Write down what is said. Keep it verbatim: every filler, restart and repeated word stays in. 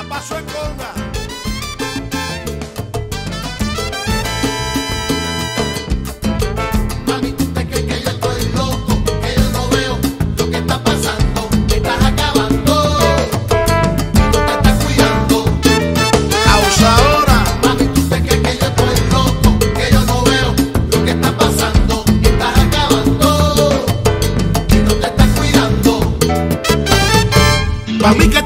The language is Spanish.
A paso en conga. Mami, ¿tú te crees que yo estoy loco? Que yo no veo lo que está pasando. Me estás acabando y no te estás cuidando. Abusadora. Mami, ¿tú te crees que yo estoy loco? Que yo no veo lo que está pasando. Me estás acabando y no te estás cuidando. Pa' mí que